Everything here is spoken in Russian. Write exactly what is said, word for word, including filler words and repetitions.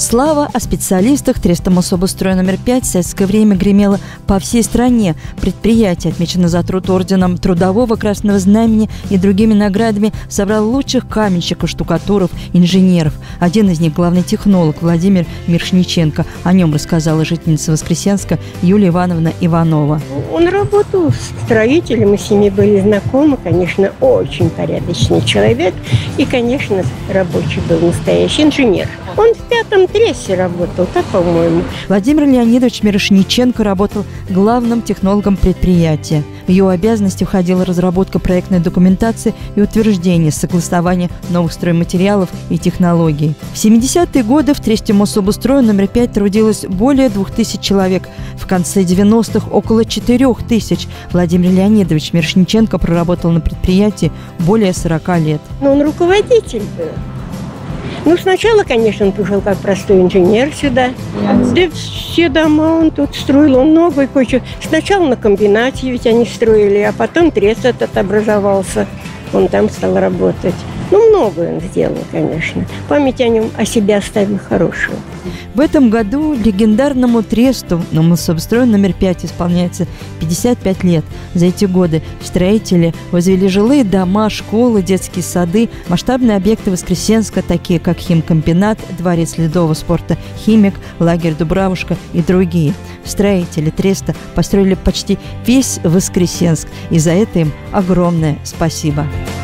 Слава о специалистах Треста Мособлстрой номер пять в советское время гремела по всей стране. Предприятие отмечено за труд орденом Трудового Красного Знамени и другими наградами, собрал лучших каменщиков, штукатуров, инженеров. Один из них – главный технолог Владимир Мирошниченко. О нем рассказала жительница Воскресенска Юлия Ивановна Иванова. Он работал строителем, мы с ними были знакомы, конечно, очень порядочный человек и, конечно, рабочий был настоящий инженер. Он в пятом трессе работал, так, по-моему. Владимир Леонидович Мирошниченко работал главным технологом предприятия. В его обязанности входила разработка проектной документации и утверждение, согласование новых стройматериалов и технологий. В семидесятые годы в Тресте Мособлстрой номер пять трудилось более двух тысяч человек. В конце девяностых около четырех тысяч. Владимир Леонидович Мирошниченко проработал на предприятии более сорока лет. Но он руководитель был. Ну, сначала, конечно, он пришел как простой инженер сюда. Да все дома он тут строил, он много и кое-что. Сначала на комбинате ведь они строили, а потом трест этот образовался. Он там стал работать. Ну, многое он сделал, конечно. Память о нем, о себе оставил хорошую. В этом году легендарному тресту на Мособлстрой номер пять исполняется пятьдесят пять лет. За эти годы строители возвели жилые дома, школы, детские сады, масштабные объекты Воскресенска, такие как химкомбинат, дворец ледового спорта «Химик», лагерь «Дубравушка» и другие. Строители треста построили почти весь Воскресенск, и за это им огромное спасибо.